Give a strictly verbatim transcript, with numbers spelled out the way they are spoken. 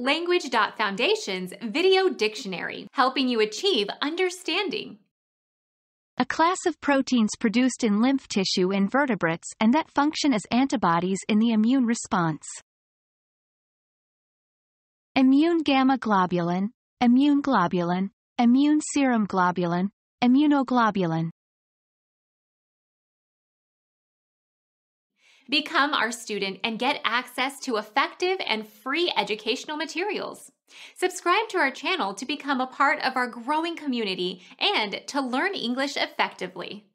Language dot Foundation's Video Dictionary, helping you achieve understanding. A class of proteins produced in lymph tissue in vertebrates and that function as antibodies in the immune response. Immune gamma globulin, immune globulin, immune serum globulin, immunoglobulin. Become our student and get access to effective and free educational materials. Subscribe to our channel to become a part of our growing community and to learn English effectively.